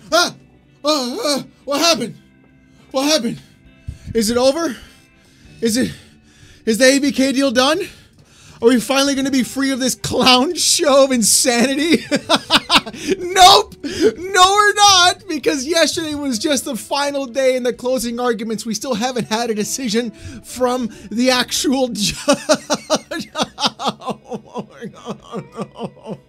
What happened? What happened? Is it over? Is the ABK deal done? Are we finally going to be free of this clown show of insanity? Nope! No, we're not! Because yesterday was just the final day in the closing arguments. We still haven't had a decision from the actual judge. Oh my God, no.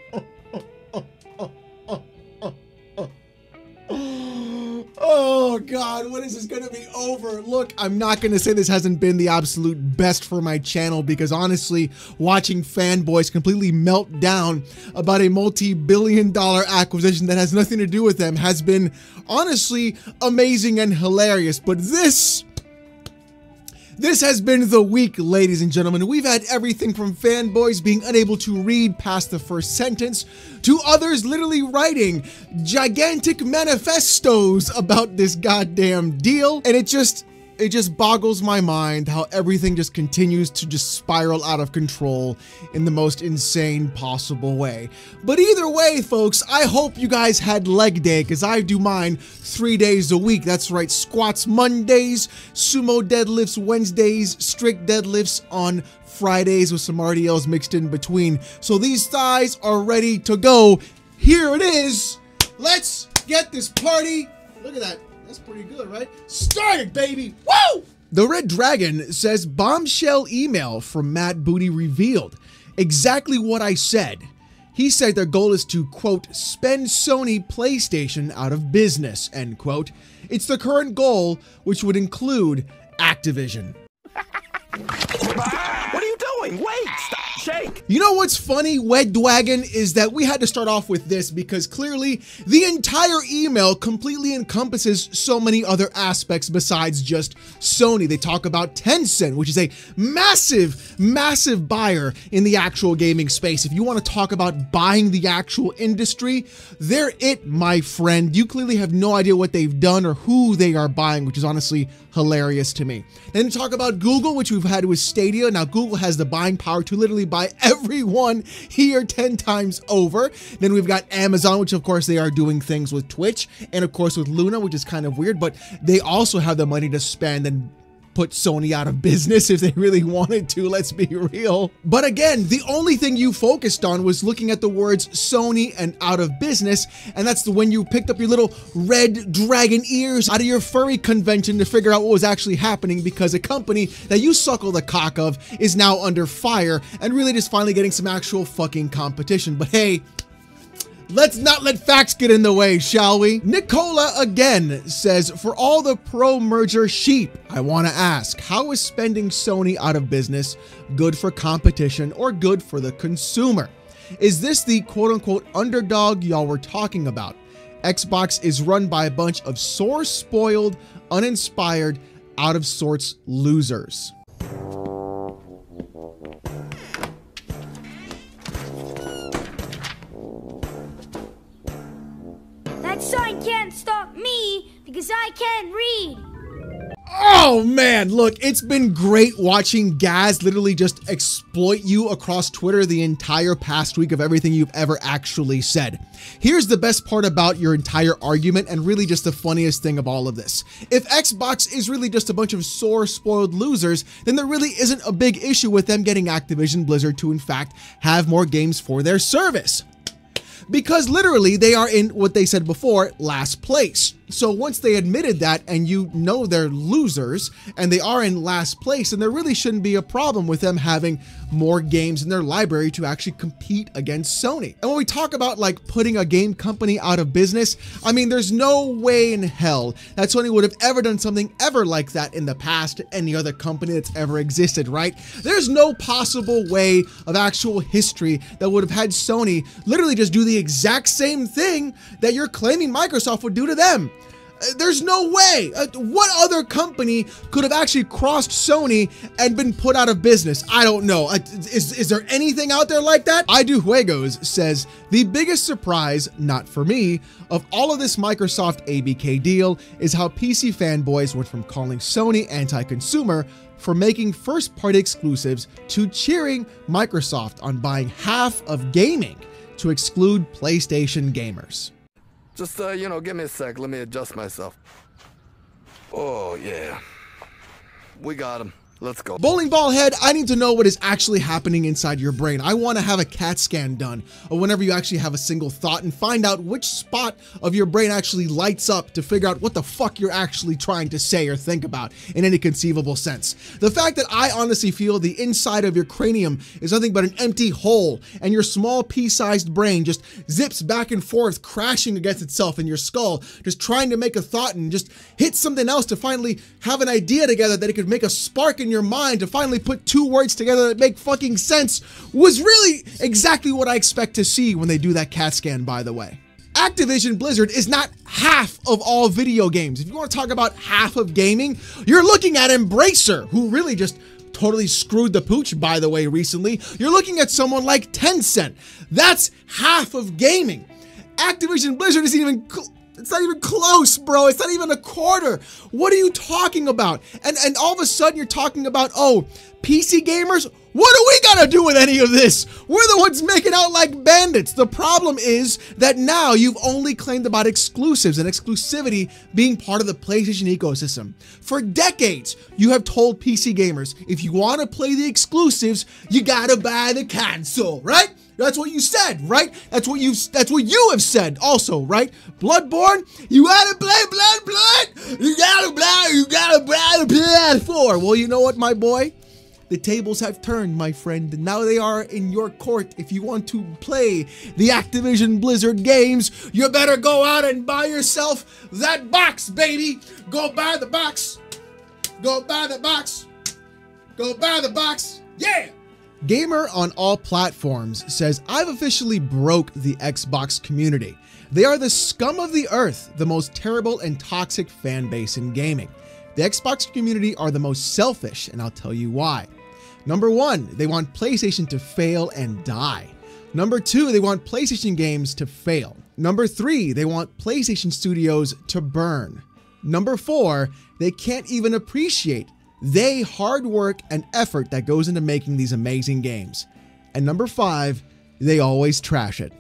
Oh God, when is this gonna be over? Look, I'm not gonna say this hasn't been the absolute best for my channel, because honestly, watching fanboys completely melt down about a multi-billion-dollar acquisition that has nothing to do with them has been honestly amazing and hilarious. But this has been the week, ladies and gentlemen. We've had everything from fanboys being unable to read past the first sentence to others literally writing gigantic manifestos about this goddamn deal. And it just boggles my mind how everything just continues to just spiral out of control in the most insane possible way. But either way, folks, I hope you guys had leg day, because I do mine 3 days a week. That's right, squats Mondays, sumo deadlifts Wednesdays, strict deadlifts on Fridays with some RDLs mixed in between. So these thighs are ready to go. Here it is. Let's get this party. Look at that. That's pretty good, right? Started, baby! Woo! The Red Dragon says, bombshell email from Matt Booty revealed exactly what I said. He said their goal is to, quote, spend Sony PlayStation out of business, end quote. It's the current goal, which would include Activision. What are you doing? Wait! Stop! Shake! You know what's funny, Wedwagon, is that we had to start off with this because clearly the entire email completely encompasses so many other aspects besides just Sony. They talk about Tencent, which is a massive, massive buyer in the actual gaming space. If you want to talk about buying the actual industry, they're it, my friend. You clearly have no idea what they've done or who they are buying, which is honestly hilarious to me. Then talk about Google, which we've had with Stadia. Now Google has the buying power to literally buy everyone here 10 times over. Then we've got Amazon, which of course they are doing things with Twitch, and of course with Luna, which is kind of weird, but they also have the money to spend and put Sony out of business if they really wanted to, let's be real. But again, the only thing you focused on was looking at the words Sony and out of business, and that's when you picked up your little red dragon ears out of your furry convention to figure out what was actually happening, because a company that you suckle the cock of is now under fire and really just finally getting some actual fucking competition. But hey, let's not let facts get in the way, shall we? Nicola again says, for all the pro-merger sheep, I want to ask, how is spending Sony out of business good for competition or good for the consumer? Is this the quote-unquote underdog y'all were talking about? Xbox is run by a bunch of sore, spoiled, uninspired, out-of-sorts losers. That sign can't stop me because I can't read. Oh man, look, it's been great watching Gaz literally just exploit you across Twitter the entire past week of everything you've ever actually said. Here's the best part about your entire argument, and really just the funniest thing of all of this. If Xbox is really just a bunch of sore, spoiled losers, then there really isn't a big issue with them getting Activision Blizzard to in fact have more games for their service. Because literally they are in what they said before, last place. So once they admitted that, and you know they're losers and they are in last place, and there really shouldn't be a problem with them having more games in their library to actually compete against Sony. And when we talk about like putting a game company out of business, I mean, there's no way in hell that Sony would have ever done something ever like that in the past to any other company that's ever existed, right? There's no possible way of actual history that would have had Sony literally just do the exact same thing that you're claiming Microsoft would do to them. There's no way. What other company could have actually crossed Sony and been put out of business? I don't know. Is there anything out there like that? I Do Juegos says, the biggest surprise, not for me, of all of this Microsoft ABK deal is how PC fanboys went from calling Sony anti-consumer for making first-party exclusives to cheering Microsoft on buying half of gaming to exclude PlayStation gamers. Just, give me a sec. Let me adjust myself. Oh, yeah. We got him. Let's go. Bowling ball head, I need to know what is actually happening inside your brain. I want to have a CAT scan done, or whenever you actually have a single thought, and find out which spot of your brain actually lights up to figure out what the fuck you're actually trying to say or think about in any conceivable sense. The fact that I honestly feel the inside of your cranium is nothing but an empty hole, and your small pea-sized brain just zips back and forth, crashing against itself in your skull, just trying to make a thought and just hit something else to finally have an idea together that it could make a spark in your mind to finally put two words together that make fucking sense, was really exactly what I expect to see when they do that CAT scan, by the way. Activision Blizzard is not half of all video games. If you want to talk about half of gaming, you're looking at Embracer, who really just totally screwed the pooch, by the way, recently. You're looking at someone like Tencent. That's half of gaming. Activision Blizzard isn't even it's not even close, bro. It's not even a quarter. What are you talking about? And all of a sudden you're talking about, oh, PC gamers? What do we gotta do with any of this? We're the ones making out like bandits. The problem is that now you've only claimed about exclusives and exclusivity being part of the PlayStation ecosystem. For decades, you have told PC gamers, if you want to play the exclusives, you gotta buy the console, right? That's what you said, right? That's what you have said also, right? Bloodborne, you gotta play Blood. You gotta buy the PS4. Well, you know what, my boy? The tables have turned, my friend, and now they are in your court. If you want to play the Activision Blizzard games, you better go out and buy yourself that box, baby. Go buy the box. Go buy the box. Go buy the box. Yeah! Gamer on all platforms says, I've officially broke the Xbox community. They are the scum of the earth, the most terrible and toxic fan base in gaming. The Xbox community are the most selfish, and I'll tell you why. Number one, they want PlayStation to fail and die. Number two, they want PlayStation games to fail. Number three, they want PlayStation studios to burn. Number four, they can't even appreciate the hard work and effort that goes into making these amazing games. And number five, they always trash it.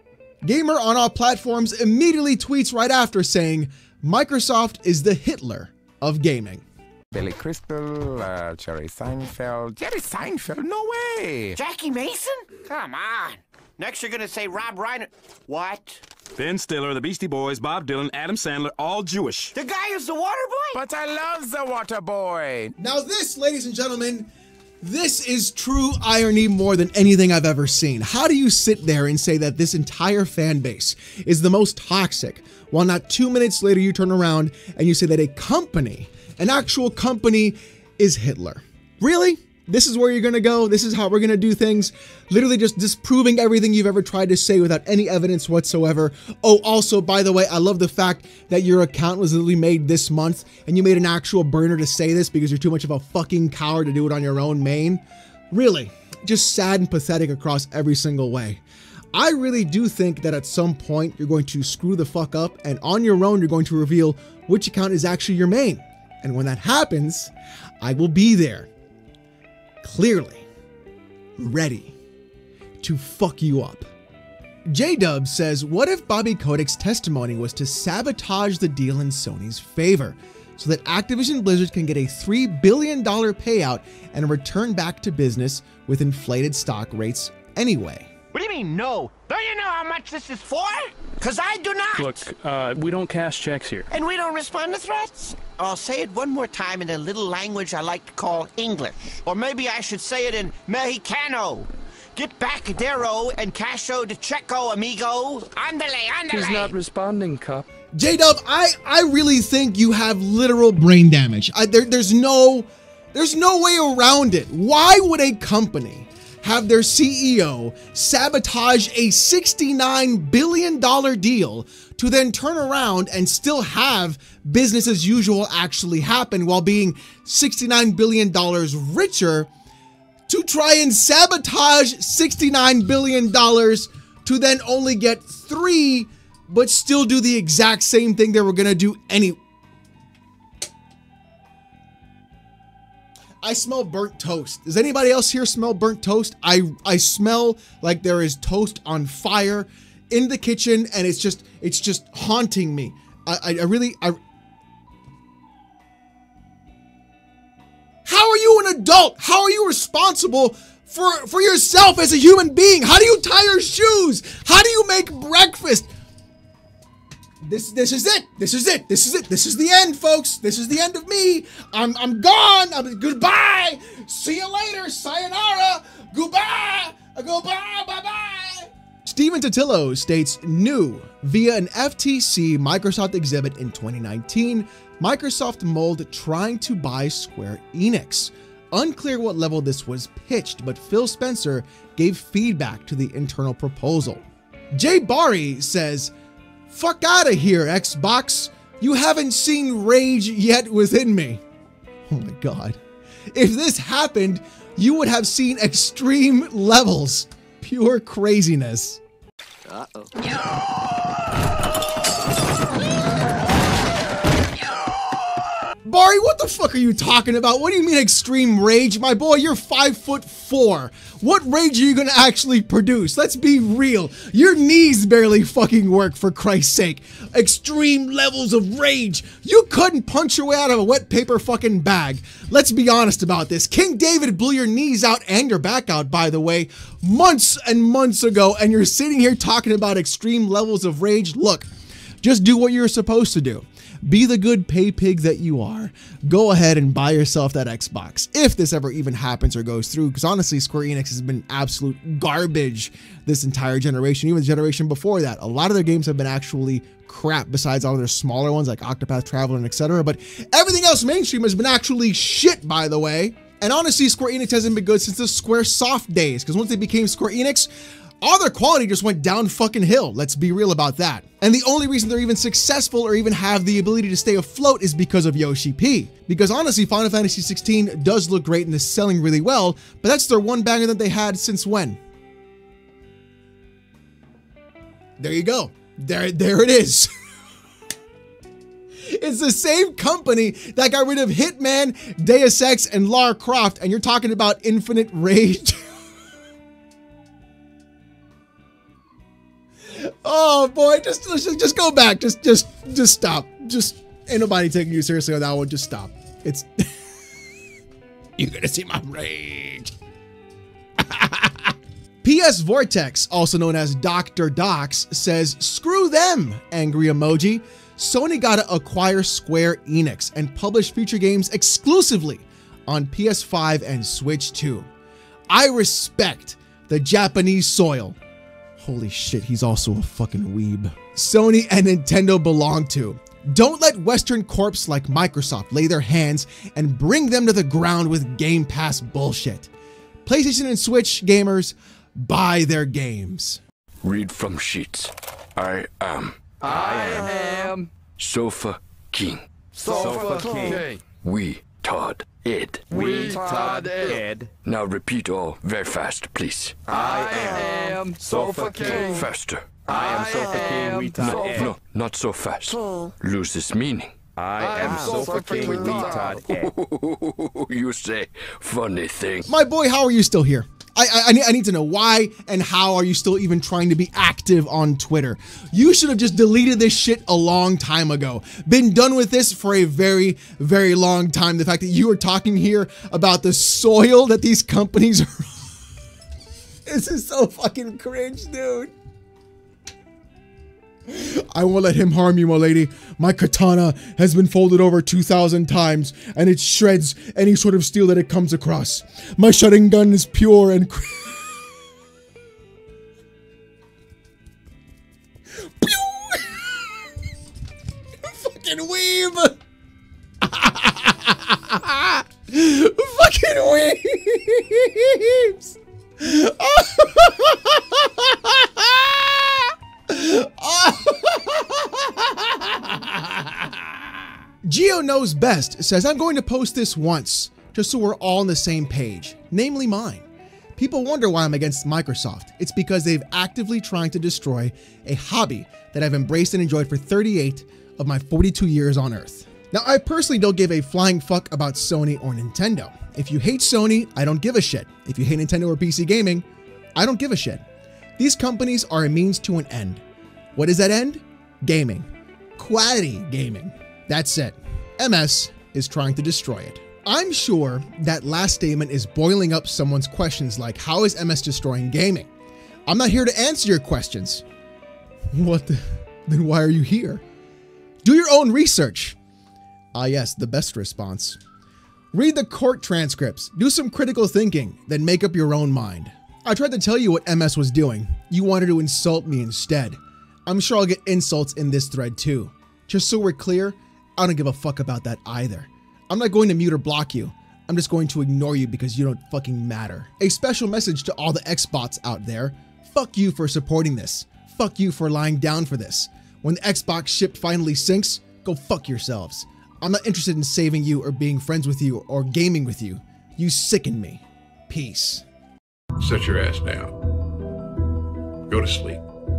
Gamer on all platforms immediately tweets right after saying, Microsoft is the Hitler of gaming. Billy Crystal, Jerry Seinfeld. Jerry Seinfeld? No way! Jackie Mason? Come on. Next you're gonna say Rob Reiner. What? Ben Stiller, the Beastie Boys, Bob Dylan, Adam Sandler, all Jewish. The guy who's the water boy? But I love the water boy. Now this, ladies and gentlemen, this is true irony more than anything I've ever seen. How do you sit there and say that this entire fan base is the most toxic, while not 2 minutes later you turn around and you say that a company, an actual company, is Hitler? Really? This is where you're gonna go? This is how we're gonna do things? Literally just disproving everything you've ever tried to say without any evidence whatsoever. Oh, also, by the way, I love the fact that your account was literally made this month and you made an actual burner to say this because you're too much of a fucking coward to do it on your own main. Really, just sad and pathetic across every single way. I really do think that at some point you're going to screw the fuck up, and on your own you're going to reveal which account is actually your main. And when that happens, I will be there. Clearly ready to fuck you up. J-Dub says, what if Bobby Kotick's testimony was to sabotage the deal in Sony's favor so that Activision Blizzard can get a $3 billion payout and return back to business with inflated stock rates anyway? What do you mean, no? Don't you know how much this is for? Because I do not. Look, we don't cash checks here. And we don't respond to threats? I'll say it one more time in a little language I like to call English. Or maybe I should say it in Mexicano. Get back, Dero, and Casho de Checo, amigo. Andale, andale. He's not responding, Cup. J-Dub, I really think you have literal brain damage. There's no way around it. Why would a company have their CEO sabotage a $69 billion deal to then turn around and still have business as usual actually happen while being $69 billion richer, to try and sabotage $69 billion to then only get 3, but still do the exact same thing they were gonna do anyway? I smell burnt toast. Does anybody else here smell burnt toast? I smell like there is toast on fire in the kitchen, and it's just haunting me. I really. How are you an adult? How are you responsible for yourself as a human being? How do you tie your shoes? How do you make breakfast? This is it. This is it. This is it. This is the end, folks. This is the end of me. I'm gone. Goodbye. See you later. Sayonara. Goodbye. Goodbye. Bye-bye. Steven Totillo states, new via an FTC Microsoft exhibit in 2019, Microsoft mulled trying to buy Square Enix. Unclear what level this was pitched, but Phil Spencer gave feedback to the internal proposal. Jay Bari says, fuck out of here, Xbox. You haven't seen rage yet within me. Oh my God. If this happened, you would have seen extreme levels. Pure craziness. Bari, what the fuck are you talking about? What do you mean extreme rage? My boy, you're 5'4". What rage are you gonna actually produce? Let's be real. Your knees barely fucking work, for Christ's sake. Extreme levels of rage. You couldn't punch your way out of a wet paper fucking bag. Let's be honest about this. King David blew your knees out and your back out, by the way, months and months ago, and you're sitting here talking about extreme levels of rage. Look, just do what you're supposed to do. Be the good pay pig that you are. Go ahead and buy yourself that Xbox, if this ever even happens or goes through, because honestly, Square Enix has been absolute garbage this entire generation, even the generation before that. A lot of their games have been actually crap, besides all their smaller ones like Octopath Traveler and etc. But everything else mainstream has been actually shit, by the way. And honestly, Square Enix hasn't been good since the Square Soft days, because once they became Square Enix, all their quality just went down fucking hill. Let's be real about that. And the only reason they're even successful or even have the ability to stay afloat is because of Yoshi P. Because honestly, Final Fantasy 16 does look great and is selling really well, but that's their one banger that they had since when? There you go. There it is. It's the same company that got rid of Hitman, Deus Ex, and Lara Croft, and you're talking about Infinite Rage. Oh boy, just go back. Just stop. Just ain't nobody taking you seriously on that one. Just stop. It's you're gonna see my rage. PS Vortex, also known as Dr. Docs, says, screw them, angry emoji. Sony gotta acquire Square Enix and publish future games exclusively on PS5 and Switch 2. I respect the Japanese soil. Holy shit, he's also a fucking weeb. Sony and Nintendo belong to. Don't let Western corps like Microsoft lay their hands and bring them to the ground with Game Pass bullshit. PlayStation and Switch gamers, buy their games. Read from sheets. I am Sofa King. Sofa King. We Todd Ed. We Todd Ed. Now repeat all very fast, please. I am Sofa King. Faster. I am Sofa King. We Todd Ed. No, not so fast. Loses meaning. I am Sofa King. We Todd Ed. You say funny things. My boy, how are you still here? I need to know why and how are you still even trying to be active on Twitter? You should have just deleted this shit a long time ago. Been done with this for a very, very long time. The fact that you are talking here about the soil that these companies are this is so fucking cringe, dude. I won't let him harm you, my lady. My katana has been folded over 2,000 times, and it shreds any sort of steel that it comes across. My shutting gun is pure and fucking weeb. Fucking weebs. Geo Knows Best says, I'm going to post this once, just so we're all on the same page, namely mine. People wonder why I'm against Microsoft. It's because they've actively trying to destroy a hobby that I've embraced and enjoyed for 38 of my 42 years on Earth. Now, I personally don't give a flying fuck about Sony or Nintendo. If you hate Sony, I don't give a shit. If you hate Nintendo or PC gaming, I don't give a shit. These companies are a means to an end. What is that end? Gaming. Quality gaming. That's it. MS is trying to destroy it. I'm sure that last statement is boiling up someone's questions like, how is MS destroying gaming? I'm not here to answer your questions. Then why are you here? Do your own research. Ah yes, the best response. Read the court transcripts, do some critical thinking, then make up your own mind. I tried to tell you what MS was doing. You wanted to insult me instead. I'm sure I'll get insults in this thread too. Just so we're clear, I don't give a fuck about that either. I'm not going to mute or block you. I'm just going to ignore you because you don't fucking matter. A special message to all the Xbots out there. Fuck you for supporting this. Fuck you for lying down for this. When the Xbox ship finally sinks, go fuck yourselves. I'm not interested in saving you or being friends with you or gaming with you. You sicken me. Peace. Sit your ass down. Go to sleep.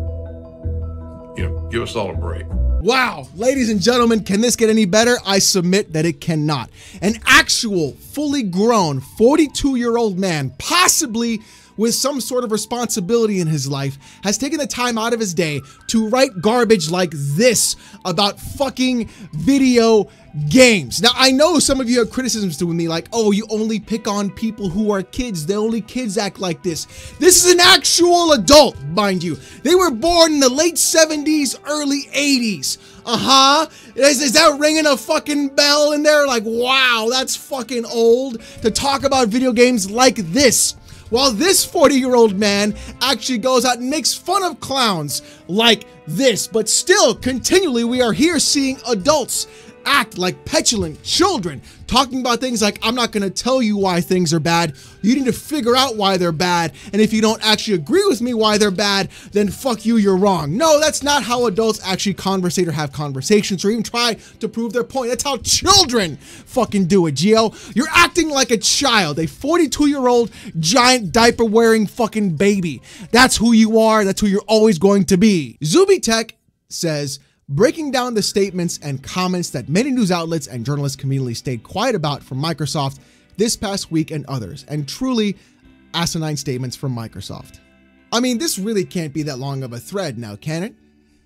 Give us all a break. Wow, ladies and gentlemen, can this get any better? I submit that it cannot. An actual, fully grown, 42-year-old man, possibly with some sort of responsibility in his life, has taken the time out of his day to write garbage like this about fucking video games. Now, I know some of you have criticisms to me like, oh, you only pick on people who are kids. The only kids act like this. This is an actual adult, mind you. They were born in the late 70s, early 80s. Is that ringing a fucking bell in there? Like, wow, that's fucking old to talk about video games like this. While this 40-year-old man actually goes out and makes fun of clowns like this, but still, continually, we are here seeing adults act like petulant children, talking about things like, I'm not going to tell you why things are bad. You need to figure out why they're bad. And if you don't actually agree with me why they're bad, then fuck you, you're wrong. No, that's not how adults actually conversate or have conversations or even try to prove their point. That's how children fucking do it, Gio. You're acting like a child, a 42-year-old giant diaper wearing fucking baby. That's who you are. That's who you're always going to be. Zuby Tech says, breaking down the statements and comments that many news outlets and journalist community stayed quiet about from Microsoft this past week and others, and truly asinine statements from Microsoft. I mean, this really can't be that long of a thread now, can it?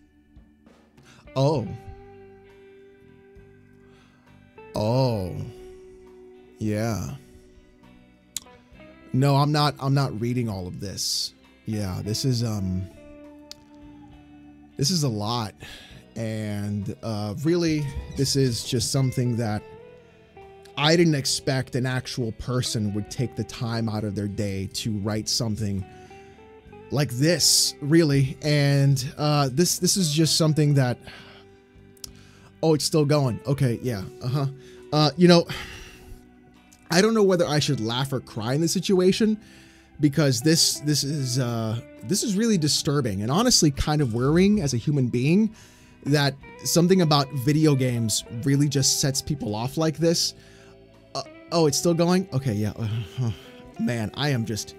Oh. Yeah. No, I'm not reading all of this. Yeah, this is a lot. And really, this is just something that I didn't expect an actual person would take the time out of their day to write something like this, really. And this is just something that, oh, it's still going. Okay, yeah, I don't know whether I should laugh or cry in this situation, because this is really disturbing and honestly kind of worrying as a human being, that something about video games really just sets people off like this. Oh, it's still going? Okay, yeah. Man, I am just...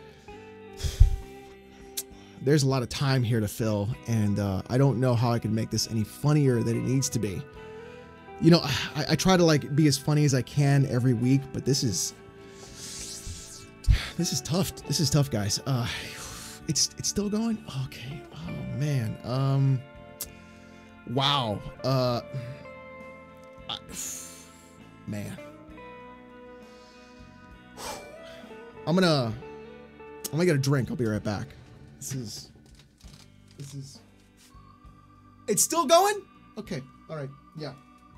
There's a lot of time here to fill, and I don't know how I can make this any funnier than it needs to be. You know, I try to like be as funny as I can every week, but this is tough. This is tough, guys. It's still going? Okay. Oh, man. Wow. Man. I'm gonna get a drink. I'll be right back. This is it's still going? Okay. All right. Yeah.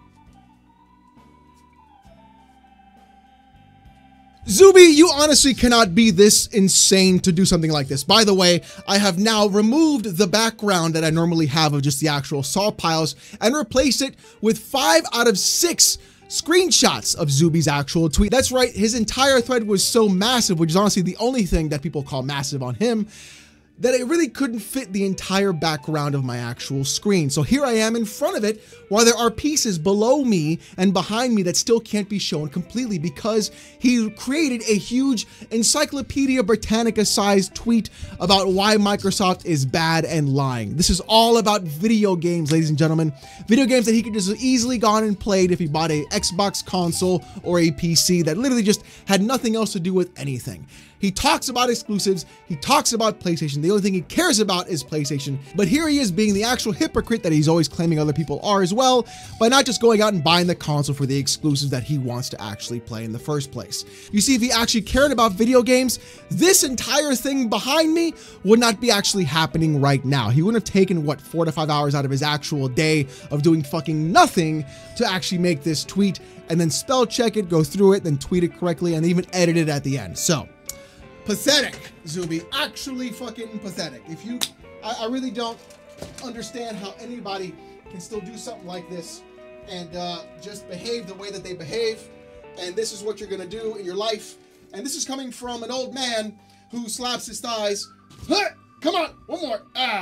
Zuby, you honestly cannot be this insane to do something like this. By the way, I have now removed the background that I normally have of just the actual saw piles and replaced it with 5 out of 6 screenshots of Zuby's actual tweet. That's right, his entire thread was so massive, which is honestly the only thing that people call massive on him, that it really couldn't fit the entire background of my actual screen. So here I am in front of it, while there are pieces below me and behind me that still can't be shown completely, because he created a huge Encyclopedia Britannica-sized tweet about why Microsoft is bad and lying. This is all about video games, ladies and gentlemen. Video games that he could just easily gone and played if he bought a Xbox console or a PC that literally just had nothing else to do with anything. He talks about exclusives. He talks about PlayStation. The only thing he cares about is PlayStation. But here he is being the actual hypocrite that he's always claiming other people are as well, by not just going out and buying the console for the exclusives that he wants to actually play in the first place. You see, if he actually cared about video games, this entire thing behind me would not be actually happening right now. He wouldn't have taken, what, 4 to 5 hours out of his actual day of doing fucking nothing to actually make this tweet and then spell check it, go through it, then tweet it correctly, and even edit it at the end. So, pathetic, Zuby. Actually fucking pathetic. If you, I really don't understand how anybody can still do something like this and just behave the way that they behave. And this is what you're gonna do in your life. And this is coming from an old man who slaps his thighs. Huh! Come on, one more.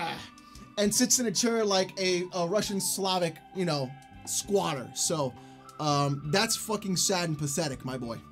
And sits in a chair like a Russian Slavic, you know, squatter. So that's fucking sad and pathetic, my boy.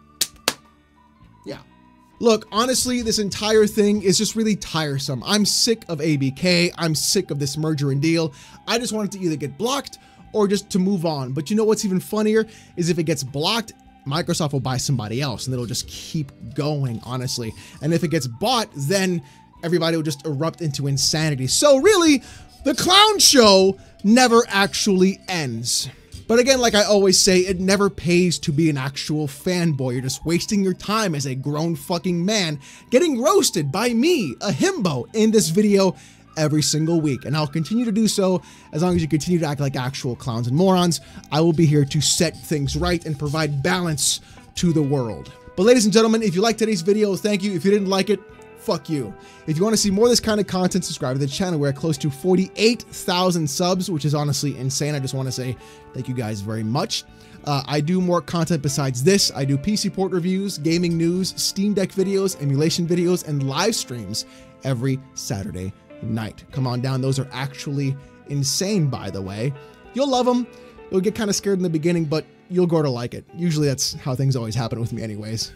Yeah. Look, honestly, this entire thing is just really tiresome. I'm sick of ABK. I'm sick of this merger and deal. I just want it to either get blocked or just to move on. But you know what's even funnier is if it gets blocked, Microsoft will buy somebody else and it'll just keep going, honestly. And if it gets bought, then everybody will just erupt into insanity. So really, the clown show never actually ends. But again, like I always say, it never pays to be an actual fanboy. You're just wasting your time as a grown fucking man getting roasted by me, a himbo, in this video every single week. And I'll continue to do so as long as you continue to act like actual clowns and morons. I will be here to set things right and provide balance to the world. But ladies and gentlemen, if you liked today's video, thank you. If you didn't like it, fuck you. If you want to see more of this kind of content, subscribe to the channel. We're at close to 48,000 subs, which is honestly insane. I just want to say thank you guys very much. I do more content besides this. I do PC port reviews, gaming news, Steam Deck videos, emulation videos, and live streams every Saturday night. Come on down. Those are actually insane, by the way. You'll love them. You'll get kind of scared in the beginning, but you'll grow to like it. Usually that's how things always happen with me anyways.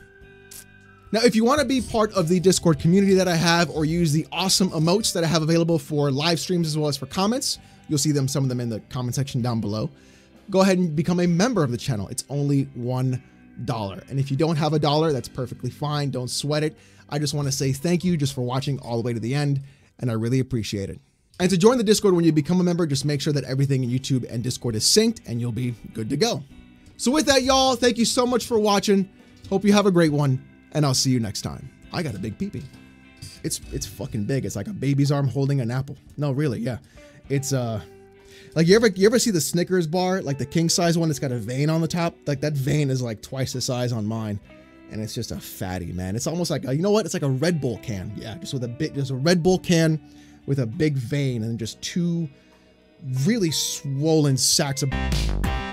Now, if you want to be part of the Discord community that I have or use the awesome emotes that I have available for live streams as well as for comments, you'll see some of them in the comment section down below. Go ahead and become a member of the channel. It's only $1. And if you don't have $1, that's perfectly fine. Don't sweat it. I just want to say thank you just for watching all the way to the end, and I really appreciate it. And to join the Discord when you become a member, just make sure that everything in YouTube and Discord is synced and you'll be good to go. So with that, y'all, thank you so much for watching. Hope you have a great one. And I'll see you next time. I got a big peepee. It's fucking big. It's like a baby's arm holding an apple. No, really, yeah. It's like you ever see the Snickers bar, like the king size one that's got a vein on the top? Like that vein is like twice the size on mine, and it's just a fatty, man. It's almost like you know what? It's like a Red Bull can. Yeah, just a Red Bull can with a big vein and just two really swollen sacks of